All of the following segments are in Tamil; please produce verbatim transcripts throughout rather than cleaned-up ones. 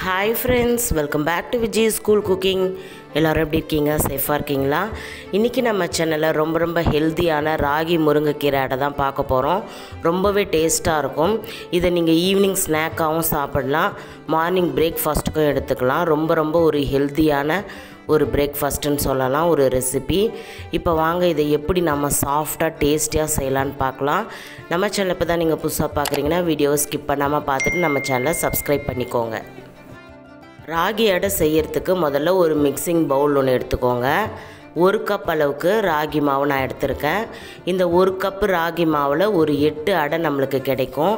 Hi friends, welcome back to Vijis School Cooking. எல்லாரும் எப்படி இருக்கீங்க? சேஃபா இருக்கீங்களா? இன்னைக்கு நம்ம சேனல்ல ரொம்ப ரொம்ப ஹெல்தியான ராகி முருங்கைக்கீரை அடை தான் பார்க்க போறோம். ரொம்பவே டேஸ்டா இருக்கும். இதை நீங்க ஈவினிங் ஸ்நாக்காவும் சாப்பிடலாம், மார்னிங் பிரேக்ஃபாஸ்ட்டுக்கும் எடுத்துக்கலாம். ரொம்ப ரொம்ப ஒரு ஹெல்தியான ஒரு பிரேக்ஃபாஸ்ட்னு சொல்லலாம், ஒரு ரெசிபி. இப்போ வாங்க இதை எப்படி நம்ம சாஃப்டாக டேஸ்டியாக செய்யலான்னு பார்க்கலாம். நம்ம சேனல் இப்போ தான் நீங்கள் புதுசாக பார்க்குறீங்கன்னா வீடியோவை ஸ்கிப் பண்ணாமல் பார்த்துட்டு நம்ம சேனலை சப்ஸ்கிரைப் பண்ணிக்கோங்க. ராகி அடை செய்யறதுக்கு முதல்ல ஒரு மிக்சிங் பவுல் ஒன்று எடுத்துக்கோங்க. ஒரு கப் அளவுக்கு ராகி மாவு நான் எடுத்திருக்கேன். இந்த ஒரு கப்பு ராகி மாவில் ஒரு எட்டு அடை நம்மளுக்கு கிடைக்கும்.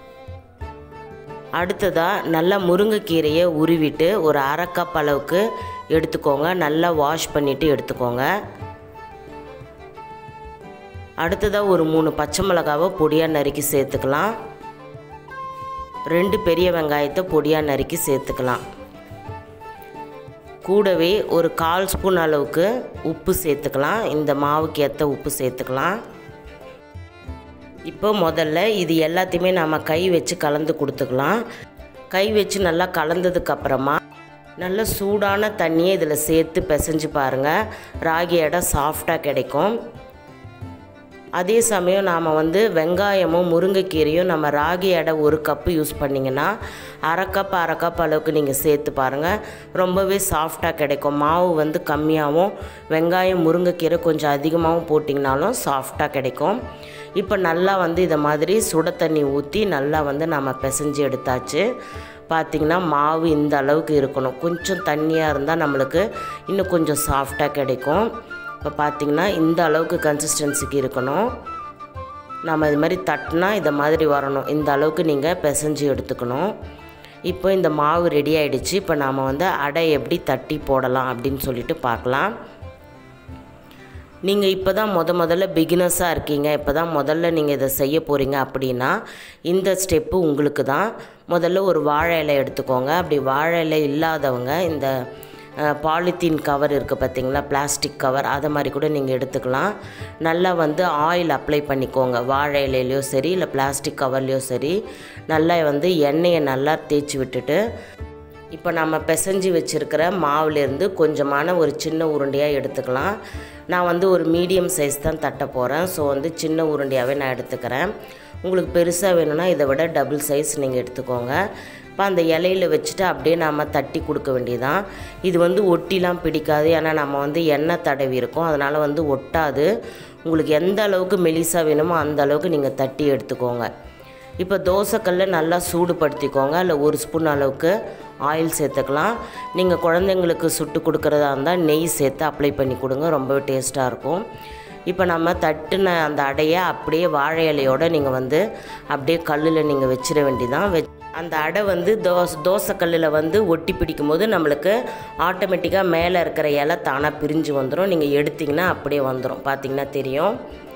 அடுத்ததாக நல்லா முருங்கைக்கீரையை உருவிட்டு ஒரு அரை கப் அளவுக்கு எடுத்துக்கோங்க. நல்லா வாஷ் பண்ணிவிட்டு எடுத்துக்கோங்க. அடுத்ததாக ஒரு மூணு பச்சை மிளகாவை பொடியாக நறுக்கி சேர்த்துக்கலாம். ரெண்டு பெரிய வெங்காயத்தை பொடியாக நறுக்கி சேர்த்துக்கலாம். கூடவே ஒரு கால் ஸ்பூன் அளவுக்கு உப்பு சேர்த்துக்கலாம். இந்த மாவுக்கு ஏற்ற உப்பு சேர்த்துக்கலாம். இப்போ முதல்ல இது எல்லாத்தையுமே நம்ம கை வச்சு கலந்து கொடுத்துக்கலாம். கை வச்சு நல்லா கலந்ததுக்கப்புறமா நல்ல சூடான தண்ணியை இதில் சேர்த்து பிசைஞ்சு பாருங்கள். ராகி அடை சாஃப்டாக கிடைக்கும். அதே சமயம் நாம் வந்து வெங்காயமும் முருங்கைக்கீரையும் நம்ம ராகி அடை ஒரு கப்பு யூஸ் பண்ணிங்கன்னா அரை கப் அரை கப் அளவுக்கு நீங்கள் சேர்த்து பாருங்கள். ரொம்பவே சாஃப்டாக கிடைக்கும். மாவு வந்து கம்மியாகவும் வெங்காயம் முருங்கைக்கீரை கொஞ்சம் அதிகமாகவும் போட்டிங்கனாலும் சாஃப்டாக கிடைக்கும். இப்போ நல்லா வந்து இதை மாதிரி சுட தண்ணி ஊற்றி நல்லா வந்து நம்ம பிசைஞ்சு எடுத்தாச்சு. பார்த்திங்கன்னா மாவு இந்த அளவுக்கு இருக்கணும். கொஞ்சம் தண்ணியாக இருந்தால் நம்மளுக்கு இன்னும் கொஞ்சம் சாஃப்டாக கிடைக்கும். இப்போ பார்த்திங்கன்னா இந்த அளவுக்கு கன்சிஸ்டன்சிக்கு இருக்கணும். நம்ம இது மாதிரி தட்டினா இதை மாதிரி வரணும். இந்த அளவுக்கு நீங்கள் பிசைஞ்சு எடுத்துக்கணும். இப்போ இந்த மாவு ரெடி ஆகிடுச்சு. இப்போ நாம் வந்து அடை எப்படி தட்டி போடலாம் அப்படின்னு சொல்லிட்டு பார்க்கலாம். நீங்கள் இப்போ தான் முத முதல்ல பிகினர்ஸாக இருக்கீங்க, இப்போ தான் முதல்ல நீங்கள் இதை செய்ய போகிறீங்க அப்படின்னா இந்த ஸ்டெப்பு உங்களுக்கு தான். முதல்ல ஒரு வாழை இலை எடுத்துக்கோங்க. அப்படி வாழை இலை இல்லாதவங்க இந்த பாலித்தீன் கவர் இருக்குது பார்த்திங்களா, பிளாஸ்டிக் கவர், அதை மாதிரி கூட நீங்கள் எடுத்துக்கலாம். நல்லா வந்து ஆயில் அப்ளை பண்ணிக்கோங்க. வாழை இலையிலையோ சரி இல்லை பிளாஸ்டிக் கவர்லேயோ சரி நல்லா வந்து எண்ணெயை நல்லா தேய்ச்சி விட்டுட்டு இப்போ நம்ம பிசைஞ்சு வச்சுருக்கிற மாவுலேருந்து கொஞ்சமான ஒரு சின்ன உருண்டையாக எடுத்துக்கலாம். நான் வந்து ஒரு மீடியம் சைஸ் தான் தட்ட போகிறேன். ஸோ வந்து சின்ன உருண்டையாகவே நான் எடுத்துக்கிறேன். உங்களுக்கு பெருசாக வேணும்னா இதை விட டபுள் சைஸ் நீங்கள் எடுத்துக்கோங்க. இப்போ அந்த இலையில் வச்சுட்டு அப்படியே நம்ம தட்டி கொடுக்க வேண்டியதான். இது வந்து ஒட்டிலாம் பிடிக்காது, ஏன்னா நம்ம வந்து எண்ணெய் தடவி இருக்கோம், அதனால் வந்து ஒட்டாது. உங்களுக்கு எந்த அளவுக்கு மெலிசாக வேணுமோ அந்த அளவுக்கு நீங்கள் தட்டி எடுத்துக்கோங்க. இப்போ தோசைக்கல்ல நல்லா சூடுபடுத்திக்கோங்க. இல்லை ஒரு ஸ்பூன் அளவுக்கு ஆயில் சேர்த்துக்கலாம். நீங்கள் குழந்தைங்களுக்கு சுட்டு கொடுக்குறதா இருந்தால் நெய் சேர்த்து அப்ளை பண்ணி கொடுங்க, ரொம்பவே டேஸ்ட்டாக இருக்கும். இப்போ நம்ம தட்டுன அந்த அடையை அப்படியே வாழை இலையோடு நீங்கள் வந்து அப்படியே கல்லில் நீங்கள் வச்சிட வேண்டியதான். வெ அந்த அடை வந்து தோசை தோசைக்கல்லில் வந்து ஒட்டி பிடிக்கும் போது நம்மளுக்கு ஆட்டோமேட்டிக்காக மேலே இருக்கிற இலை தானாக பிரிஞ்சு வந்துடும். நீங்கள் எடுத்திங்கன்னா அப்படியே வந்துடும், பார்த்திங்கன்னா தெரியும்.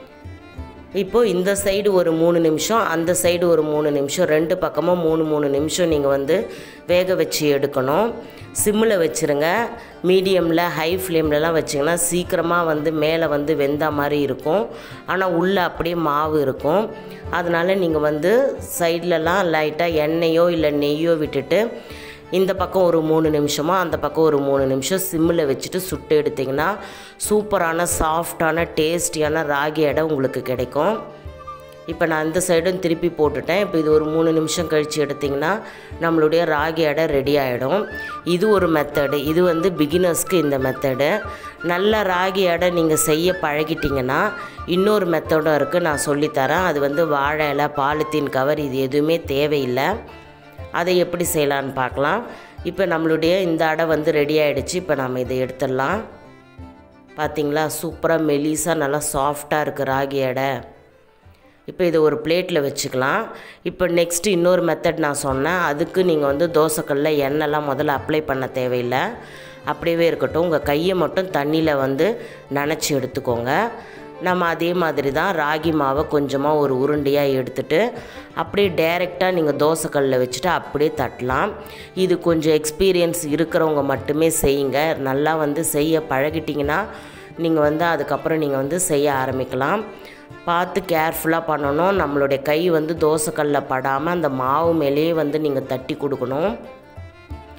இப்போது இந்த சைடு ஒரு மூணு நிமிஷம், அந்த சைடு ஒரு மூணு நிமிஷம், ரெண்டு பக்கமும் மூணு மூணு நிமிஷம் நீங்கள் வந்து வேக வச்சு எடுக்கணும். சிம்மில் வச்சுருங்க. மீடியமில் ஹை ஃப்ளேம்லலாம் வச்சிங்கன்னா சீக்கிரமாக வந்து மேலே வந்து வெந்த மாதிரி இருக்கும், ஆனால் உள்ளே அப்படியே மாவு இருக்கும். அதனால் நீங்கள் வந்து சைட்லலாம் லைட்டாக எண்ணெயோ இல்லை நெய்யோ விட்டுட்டு இந்த பக்கம் ஒரு மூணு நிமிஷமோ அந்த பக்கம் ஒரு மூணு நிமிஷம் சிம்மில் வச்சுட்டு சுட்டு எடுத்திங்கன்னா சூப்பரான சாஃப்டான டேஸ்டியான ராகி அடை உங்களுக்கு கிடைக்கும். இப்போ நான் இந்த சைடும் திருப்பி போட்டுட்டேன். இப்போ இது ஒரு மூணு நிமிஷம் கழித்து எடுத்திங்கன்னா நம்மளுடைய ராகி அடை ரெடி ஆகிடும். இது ஒரு மெத்தடு. இது வந்து பிகினர்ஸ்க்கு இந்த மெத்தடு. நல்ல ராகி அடை நீங்கள் செய்ய பழகிட்டிங்கன்னா இன்னொரு மெத்தடும் இருக்குது, நான் சொல்லித்தரேன். அது வந்து வாழை இலை, பாலித்தீன் கவர் இது எதுவுமே தேவையில்லை. அதை எப்படி செய்யலான்னு பார்க்கலாம். இப்போ நம்மளுடைய இந்த அடை வந்து ரெடி ஆகிடுச்சு. இப்போ நம்ம இதை எடுத்துடலாம். பார்த்திங்களா, சூப்பராக மெலிசாக நல்லா சாஃப்டாக இருக்குது ராகி அடை. இப்போ இதை ஒரு பிளேட்டில் வச்சுக்கலாம். இப்போ நெக்ஸ்ட்டு இன்னொரு மெத்தட் நான் சொன்னேன். அதுக்கு நீங்கள் வந்து தோசைக்கல்ல எண்ணெய்லாம் முதல்ல அப்ளை பண்ண தேவையில்லை, அப்படியே இருக்கட்டும். உங்கள் கையை மட்டும் தண்ணியில் வந்து நனைச்சி எடுத்துக்கோங்க. நம்ம அதே மாதிரி தான் ராகி மாவை கொஞ்சமாக ஒரு உருண்டையாக எடுத்துகிட்டு அப்படியே டைரெக்டாக நீங்கள் தோசைக்கல்லில் வச்சுட்டு அப்படியே தட்டலாம். இது கொஞ்சம் எக்ஸ்பீரியன்ஸ் இருக்கிறவங்க மட்டுமே செய்யுங்க. நல்லா வந்து செய்ய பழகிட்டிங்கன்னா நீங்கள் வந்து அதுக்கப்புறம் நீங்கள் வந்து செய்ய ஆரம்பிக்கலாம். பார்த்து கேர்ஃபுல்லாக பண்ணணும். நம்மளுடைய கை வந்து தோசைக்கல்லில் படாமல் அந்த மாவு மேலேயே வந்து நீங்கள் தட்டி கொடுக்கணும்.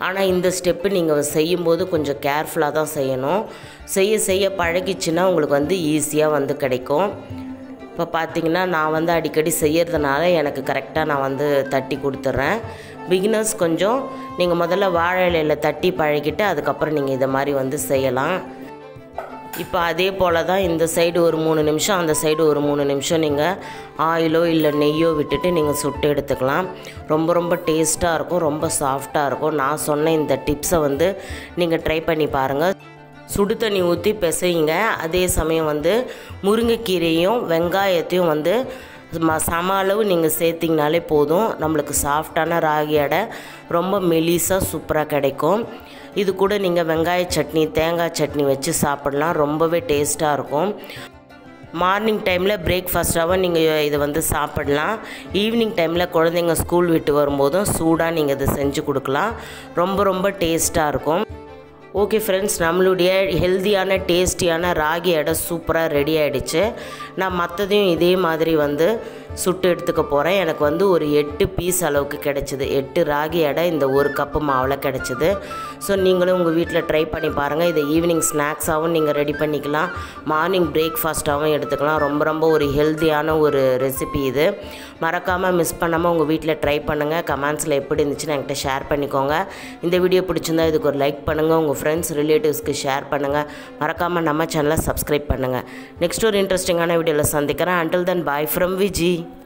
ஆனால் இந்த ஸ்டெப்பு நீங்கள் செய்யும்போது கொஞ்சம் கேர்ஃபுல்லாக தான் செய்யணும். செய்ய செய்ய பழகிச்சுன்னா உங்களுக்கு வந்து ஈஸியாக வந்து கிடைக்கும். இப்போ பார்த்திங்கன்னா நான் வந்து அடிக்கடி செய்யறதுனால எனக்கு கரெக்டாக நான் வந்து தட்டி கொடுத்துட்றேன். பிகினர்ஸ் கொஞ்சம் நீங்கள் முதல்ல வாழை இலையில் தட்டி பழகிட்டு அதுக்கப்புறம் நீங்கள் இதை மாதிரி வந்து செய்யலாம். இப்போ அதே போல் தான் இந்த சைடு ஒரு மூணு நிமிஷம் அந்த சைடு ஒரு மூணு நிமிஷம் நீங்கள் ஆயிலோ இல்லை நெய்யோ விட்டுட்டு நீங்கள் சுட்டு எடுத்துக்கலாம். ரொம்ப ரொம்ப டேஸ்ட்டாக இருக்கும், ரொம்ப சாஃப்டாக இருக்கும். நான் சொன்ன இந்த டிப்ஸை வந்து நீங்கள் ட்ரை பண்ணி பாருங்கள். சுடு தண்ணி ஊற்றி பிசையுங்க. அதே சமயம் வந்து முருங்கைக்கீரையும் வெங்காயத்தையும் வந்து ம சம அளவு நீங்கள் சேர்த்திங்கனாலே போதும். நம்மளுக்கு சாஃப்டான ராகி அடை ரொம்ப மெலிசாக சூப்பராக கிடைக்கும். இது கூட நீங்கள் வெங்காய சட்னி தேங்காய் சட்னி வச்சு சாப்பிடலாம். ரொம்பவே டேஸ்ட்டாக இருக்கும். மார்னிங் டைமில் பிரேக்ஃபாஸ்ட்டாகவும் நீங்கள் இதை வந்து சாப்பிடலாம். ஈவினிங் டைமில் குழந்தைங்க ஸ்கூல் விட்டு வரும்போதும் சூடாக நீங்கள் இதை செஞ்சு கொடுக்கலாம். ரொம்ப ரொம்ப டேஸ்ட்டாக இருக்கும். ஓகே ஃப்ரெண்ட்ஸ், நம்மளுடைய ஹெல்த்தியான டேஸ்டியான ராகி அடை சூப்பராக ரெடி ஆகிடுச்சு. நான் மற்றதையும் இதே மாதிரி வந்து சுட்டு எடுத்துக்க போகிறேன். எனக்கு வந்து ஒரு எட்டு பீஸ் அளவுக்கு கிடச்சிது. எட்டு ராகி அடை இந்த ஒரு கப்பு மாவில் கிடச்சிது. ஸோ நீங்களும் உங்கள் வீட்டில் ட்ரை பண்ணி பாருங்கள். இதை ஈவினிங் ஸ்நாக்ஸாகவும் நீங்கள் ரெடி பண்ணிக்கலாம், மார்னிங் பிரேக்ஃபாஸ்ட்டாகவும் எடுத்துக்கலாம். ரொம்ப ரொம்ப ஒரு ஹெல்த்தியான ஒரு ரெசிபி இது. மறக்காமல் மிஸ் பண்ணாமல் உங்கள் வீட்டில் ட்ரை பண்ணுங்கள். கமெண்ட்ஸில் எப்படி இருந்துச்சுன்னு என்கிட்ட ஷேர் பண்ணிக்கோங்க. இந்த வீடியோ பிடிச்சிருந்தா இதுக்கு ஒரு லைக் பண்ணுங்கள். உங்கள் ஃப்ரெண்ட்ஸ் ரிலேட்டிவ்ஸ்க்கு ஷேர் பண்ணுங்கள். மறக்காமல் நம்ம சேனலை சப்ஸ்கிரைப் பண்ணுங்கள். நெக்ஸ்ட் ஒரு இன்ட்ரெஸ்டிங்கான வீடியோவில் சந்திக்கிறேன். Until then bye from Viji.